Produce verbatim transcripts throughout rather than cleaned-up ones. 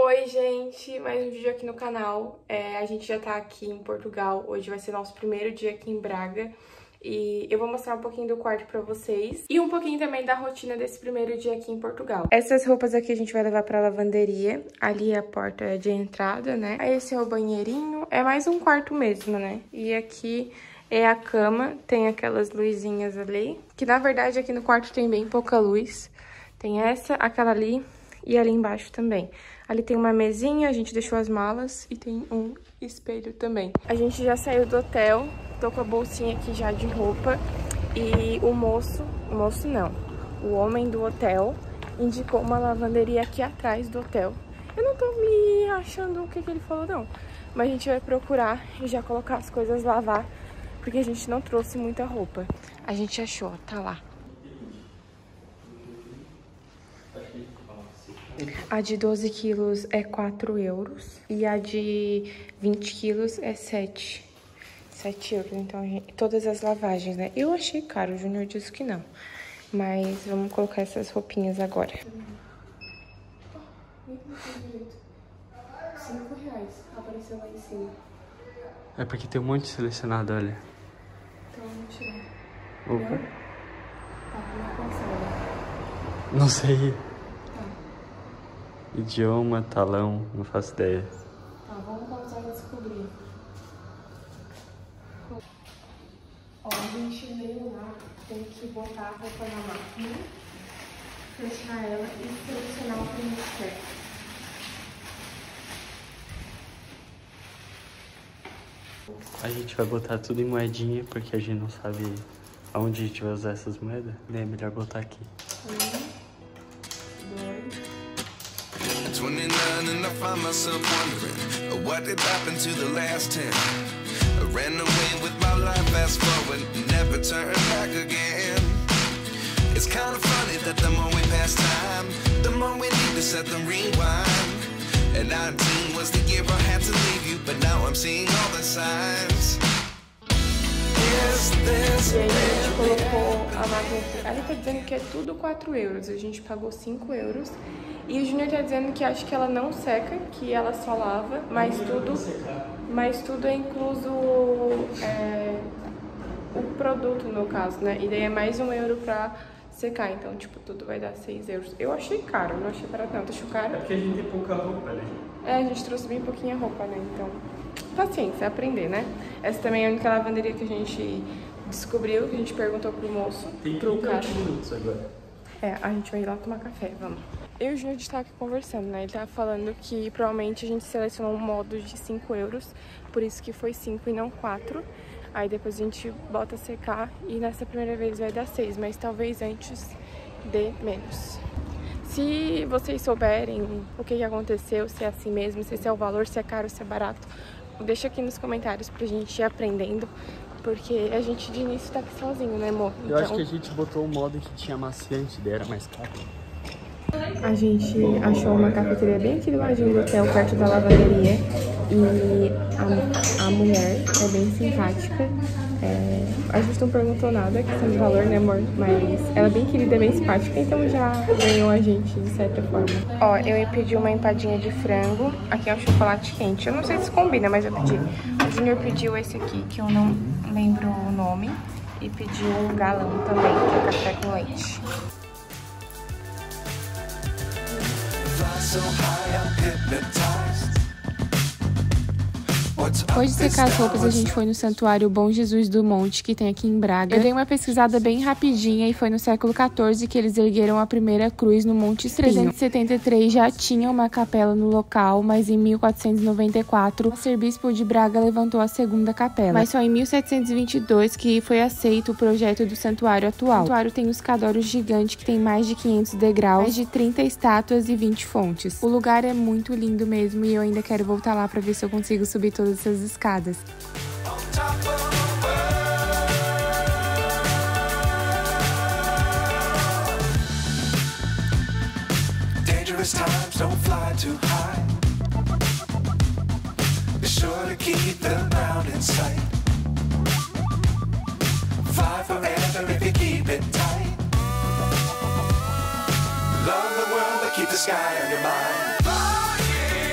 Oi, gente! Mais um vídeo aqui no canal. É, a gente já tá aqui em Portugal. Hoje vai ser nosso primeiro dia aqui em Braga. E eu vou mostrar um pouquinho do quarto pra vocês. E um pouquinho também da rotina desse primeiro dia aqui em Portugal. Essas roupas aqui a gente vai levar pra lavanderia. Ali é a porta de entrada, né? Aí esse é o banheirinho. É mais um quarto mesmo, né? E aqui é a cama. Tem aquelas luzinhas ali. Que na verdade aqui no quarto tem bem pouca luz. Tem essa, aquela ali e ali embaixo também. Ali tem uma mesinha, a gente deixou as malas e tem um espelho também. A gente já saiu do hotel, tô com a bolsinha aqui já de roupa. E o moço, o moço não, o homem do hotel indicou uma lavanderia aqui atrás do hotel. Eu não tô me achando o que, que ele falou não, mas a gente vai procurar e já colocar as coisas lavar, porque a gente não trouxe muita roupa. A gente achou, tá lá. A de doze quilos é quatro euros e a de vinte quilos é sete. sete euros, então, gente, todas as lavagens, né? Eu achei caro, o Júnior disse que não. Mas vamos colocar essas roupinhas agora. cinco reais, apareceu lá em cima. É porque tem um monte selecionado, olha. Então vamos tirar. Opa. Tá, vamos começar. Não sei. Idioma, talão, não faço ideia. Tá, vamos começar a descobrir. Ó, a gente veio lá, tem que botar a roupa na máquina, fechar ela e selecionar o que a gente quer. A gente vai botar tudo em moedinha, porque a gente não sabe aonde a gente vai usar essas moedas. É melhor botar aqui. Um, dois... twenty-nine and I find myself wondering what did happen to the last ten. I ran away with my life, fast forward, never turn back again. It's kind of funny that the more we pass time, the more we need to set them rewind. And nineteen was the year I had to leave you, but now I'm seeing all the signs. Is this E aí a gente colocou a máquina aqui. Ela tá dizendo que é tudo quatro euros, a gente pagou cinco euros. E o Júnior tá dizendo que acha que ela não seca, que ela só lava, mas tudo, mas tudo é incluso é, o produto, no caso, né? E daí é mais um euro pra secar, então, tipo, tudo vai dar seis euros. Eu achei caro, não achei barato não, achei caro. É porque a gente tem pouca roupa, né? É, a gente trouxe bem pouquinha roupa, né? Então, paciência, aprender, né? Essa também é a única lavanderia que a gente descobriu, que a gente perguntou pro moço, tem pro cara. minutos agora. É, a gente vai ir lá tomar café, vamos. Eu e o Júnior tá aqui conversando, né? Ele tava falando que provavelmente a gente selecionou um modo de cinco euros, por isso que foi cinco e não quatro. Aí depois a gente bota a secar e nessa primeira vez vai dar seis, mas talvez antes dê menos. Se vocês souberem o que que aconteceu, se é assim mesmo, se esse é o valor, se é caro, se é barato, deixa aqui nos comentários pra gente ir aprendendo. Porque a gente de início tá aqui sozinho, né, amor? Eu então... acho que a gente botou o modo que tinha maciante, daí era mais caro. A gente achou uma cafeteria bem aqui do ladinho do hotel, perto da lavanderia. E a, a mulher é bem simpática. É, a gente não perguntou nada, questão de valor, né, amor? Mas ela é bem querida, bem simpática, então já ganhou a gente de certa forma. Ó, eu pedi uma empadinha de frango. Aqui é um chocolate quente. Eu não sei se combina, mas eu pedi. O Júnior pediu esse aqui, que eu não lembro o nome. E pediu um galão também, que é café com leite. Depois de secar as roupas, a gente foi no Santuário Bom Jesus do Monte, que tem aqui em Braga. Eu dei uma pesquisada bem rapidinha e foi no século quatorze que eles ergueram a primeira cruz no Monte Espinho. Em trezentos e setenta e três já tinha uma capela no local, mas em mil quatrocentos e noventa e quatro o arcebispo de Braga levantou a segunda capela. Mas só em mil setecentos e vinte e dois que foi aceito o projeto do santuário atual. O santuário tem um escadório gigante que tem mais de quinhentos degraus, mais de trinta estátuas e vinte fontes. O lugar é muito lindo mesmo e eu ainda quero voltar lá pra ver se eu consigo subir todas essas escadas. Dangerous times don't fly too high. Be sure to keep the ground in sight. Fly forever if you keep it tight. Love the world but keep the sky on your mind. Flying.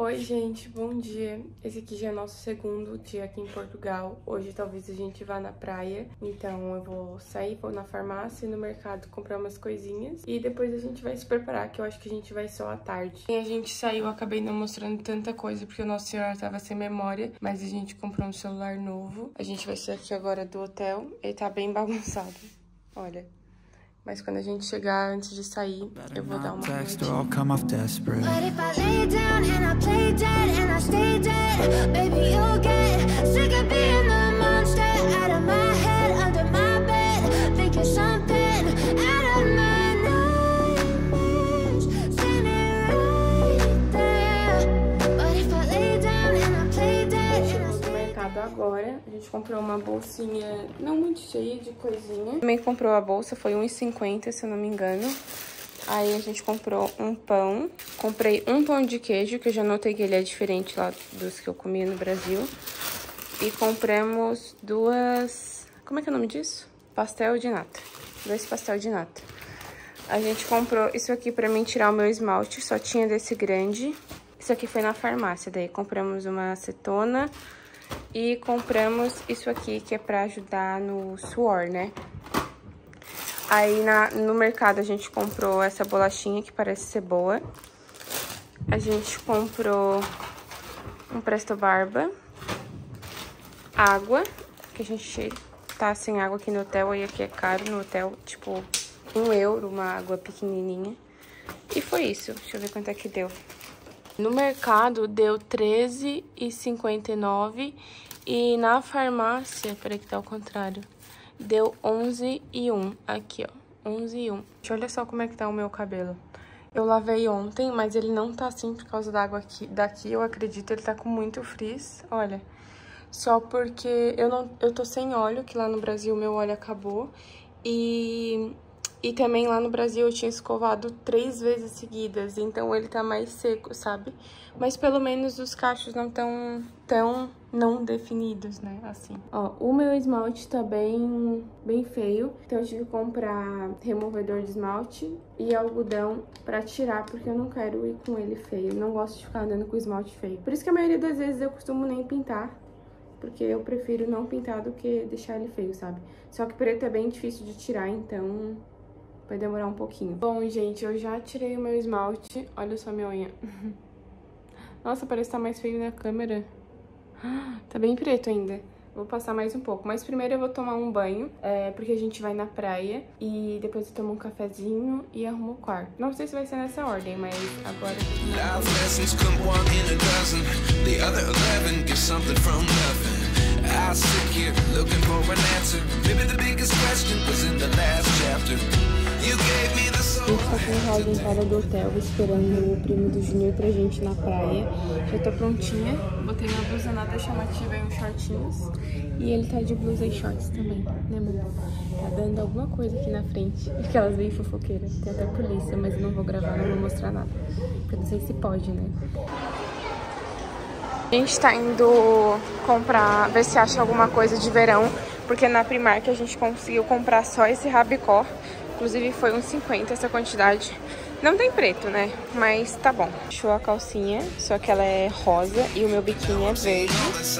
Oi, gente, bom dia. Esse aqui já é nosso segundo dia aqui em Portugal. Hoje talvez a gente vá na praia, então eu vou sair, vou na farmácia e no mercado comprar umas coisinhas e depois a gente vai se preparar, que eu acho que a gente vai só à tarde. E a gente saiu, eu acabei não mostrando tanta coisa porque o nosso celular tava sem memória, mas a gente comprou um celular novo. A gente vai sair aqui agora do hotel, ele tá bem bagunçado, olha. Mas quando a gente chegar, antes de sair, eu vou dar uma agora. A gente comprou uma bolsinha não muito cheia de coisinha. Também comprou a bolsa, foi um real e cinquenta, se eu não me engano. Aí a gente comprou um pão. Comprei um pão de queijo, que eu já notei que ele é diferente lá dos que eu comia no Brasil. E compramos duas... Como é que é o nome disso? Pastel de nata. Dois pastel de nata. A gente comprou isso aqui pra mim tirar o meu esmalte. Só tinha desse grande. Isso aqui foi na farmácia. Daí compramos uma acetona. E compramos isso aqui, que é pra ajudar no suor, né? Aí na, no mercado a gente comprou essa bolachinha, que parece ser boa. A gente comprou um Presto Barba. Água, que a gente tá sem água aqui no hotel, aí aqui é caro no hotel, tipo, um euro, uma água pequenininha. E foi isso, deixa eu ver quanto é que deu. No mercado deu treze reais e cinquenta e nove e na farmácia, peraí que tá ao contrário, deu onze e um, aqui ó, onze e um. Olha só como é que tá o meu cabelo. Eu lavei ontem, mas ele não tá assim por causa da água aqui, daqui, eu acredito, ele tá com muito frizz, olha. Só porque eu, não, eu tô sem óleo, que lá no Brasil meu óleo acabou, e... E também lá no Brasil eu tinha escovado três vezes seguidas, então ele tá mais seco, sabe? Mas pelo menos os cachos não tão, tão não definidos, né? Assim. Ó, o meu esmalte tá bem, bem feio, então eu tive que comprar removedor de esmalte e algodão pra tirar, porque eu não quero ir com ele feio. Eu não gosto de ficar andando com esmalte feio. Por isso que a maioria das vezes eu costumo nem pintar, porque eu prefiro não pintar do que deixar ele feio, sabe? Só que preto é bem difícil de tirar, então... vai demorar um pouquinho. Bom, gente, eu já tirei o meu esmalte. Olha só minha unha. Nossa, parece que tá mais feio na câmera. Tá bem preto ainda. Vou passar mais um pouco. Mas primeiro eu vou tomar um banho, é, porque a gente vai na praia. E depois eu tomo um cafezinho e arrumo o quarto. Não sei se vai ser nessa ordem, mas agora... I sit here looking for an answer. Maybe the biggest question was in the last chapter. You gave me the soul. A gente tá com o Raul em cara do hotel, esperando o primo do Junior pra gente na praia. Já tô prontinha. Botei uma blusa nada chamativa e uns shortinhos. E ele tá de blusa e shorts também, né, amor? Tá dando alguma coisa aqui na frente. Aquelas bem fofoqueiras. Tem até polícia, mas eu não vou gravar, não vou mostrar nada. Porque eu não sei se pode, né? A gente tá indo comprar, ver se acha alguma coisa de verão, porque na Primark a gente conseguiu comprar só esse rabicó. Inclusive foi uns cinquenta essa quantidade. Não tem preto, né? Mas tá bom. Achou a calcinha, só que ela é rosa e o meu biquíni é verde.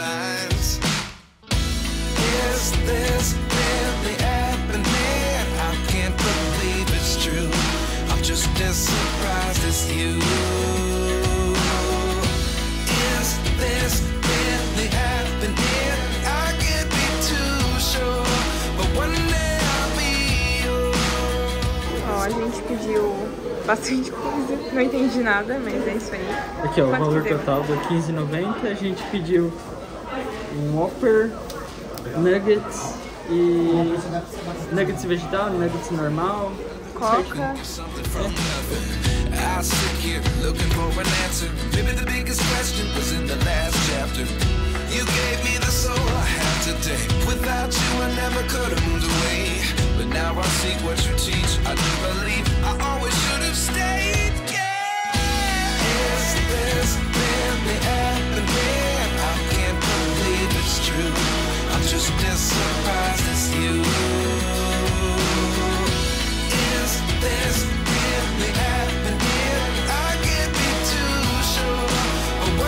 Ó, a gente pediu bastante coisa, não entendi nada, mas é isso aí. Aqui ó, o valor total deu quinze reais e noventa centavos, a gente pediu um Whopper, nuggets e nuggets vegetal, nuggets normal, Coca. I sit here looking for an answer. Maybe the biggest question was in the last chapter. You gave me the soul I have today. Without you I never could have moved away. But now I seek what you teach. I do believe I always should have stayed. Yeah. Is this really happening? I can't believe it's true. I'm just as surprised as you. Is this really happening? I can't be too sure.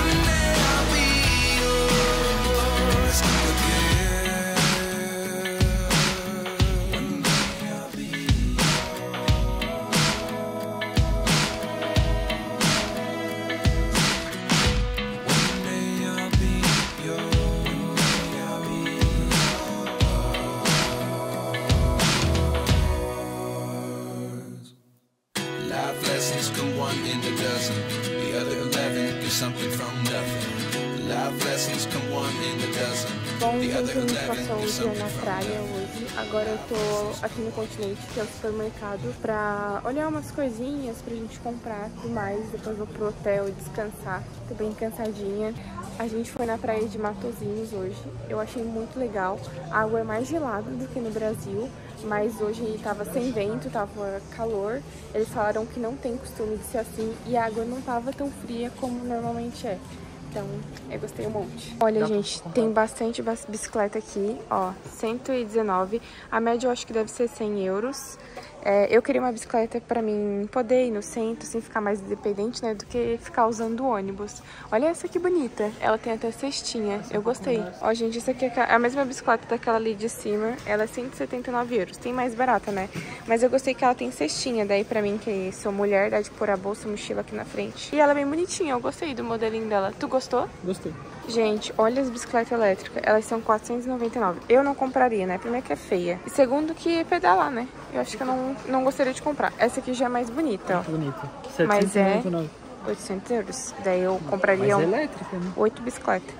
something from nothing. Life lessons come one in a dozen. Bom, The gente, a other gente eleven passou are o dia something na from praia nothing. hoje. Agora eu tô aqui no Continente, que é o supermercado, pra olhar umas coisinhas pra gente comprar e mais. Depois vou pro hotel descansar. Tô bem cansadinha. A gente foi na praia de Matozinhos hoje. Eu achei muito legal. A água é mais gelada do que no Brasil, mas hoje tava sem vento, tava calor. Eles falaram que não tem costume de ser assim e a água não tava tão fria como normalmente é. Então, eu gostei um monte. Olha, gente, tem bastante bicicleta aqui, ó, cento e dezenove. A média eu acho que deve ser cem euros. É, eu queria uma bicicleta pra mim poder ir no centro, assim, ficar mais independente, né, do que ficar usando o ônibus. Olha essa que bonita. Ela tem até cestinha. Eu gostei. Ó, gente, essa aqui é a mesma bicicleta daquela ali de cima. Ela é cento e setenta e nove euros. Tem mais barata, né? Mas eu gostei que ela tem cestinha. Daí, pra mim, que sou mulher, dá de pôr a bolsa, a mochila aqui na frente. E ela é bem bonitinha. Eu gostei do modelinho dela. Tu gostou? Gostei. Gente, olha as bicicletas elétricas. Elas são quatrocentos e noventa e nove. Eu não compraria, né? Primeiro que é feia. E segundo que é pedalar, né? Eu acho que eu não, não gostaria de comprar. Essa aqui já é mais bonita, ó. Bonita. Mas é setecentos e noventa e nove. oitocentos euros. Daí eu compraria Mas um... é elétrica, né? oito bicicletas.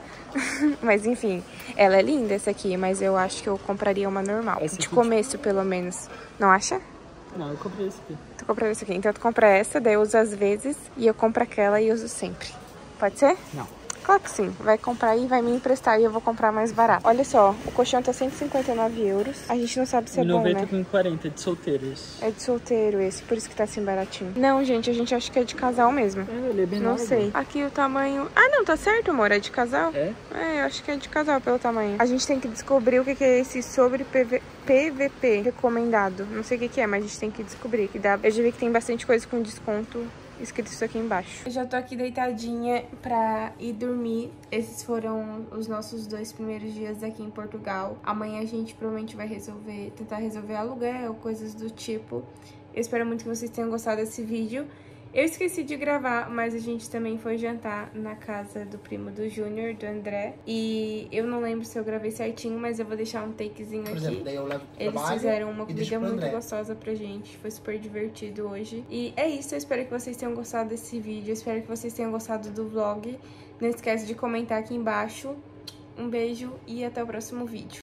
Mas enfim, ela é linda essa aqui, mas eu acho que eu compraria uma normal. Essa de aqui, começo, pelo menos. Não acha? Não, eu comprei esse aqui. Tu comprou essa aqui. Então tu compra essa, daí eu uso às vezes. E eu compro aquela e uso sempre. Pode ser? Não. Claro que sim. Vai comprar e vai me emprestar e eu vou comprar mais barato. Olha só, o colchão tá cento e cinquenta e nove euros. A gente não sabe se é bom, noventa né? com quarenta de solteiros. É de solteiro esse, por isso que tá assim baratinho. Não, gente, a gente acha que é de casal mesmo. É, ele é bem Não largo. sei. Aqui o tamanho... Ah, não, tá certo, amor. É de casal? É? É, eu acho que é de casal pelo tamanho. A gente tem que descobrir o que que é esse sobre P V... P V P recomendado. Não sei o que que é, mas a gente tem que descobrir. Que dá... Eu já vi que tem bastante coisa com desconto escrito isso aqui embaixo. Eu já tô aqui deitadinha pra ir dormir. Esses foram os nossos dois primeiros dias aqui em Portugal. Amanhã a gente provavelmente vai resolver, tentar resolver aluguel, coisas do tipo. Eu espero muito que vocês tenham gostado desse vídeo. Eu esqueci de gravar, mas a gente também foi jantar na casa do primo do Júnior, do André. E eu não lembro se eu gravei certinho, mas eu vou deixar um takezinho aqui. Exemplo, daí eu levo pro Eles fizeram uma comida muito gostosa pra gente. Foi super divertido hoje. E é isso, eu espero que vocês tenham gostado desse vídeo. Eu espero que vocês tenham gostado do vlog. Não esquece de comentar aqui embaixo. Um beijo e até o próximo vídeo.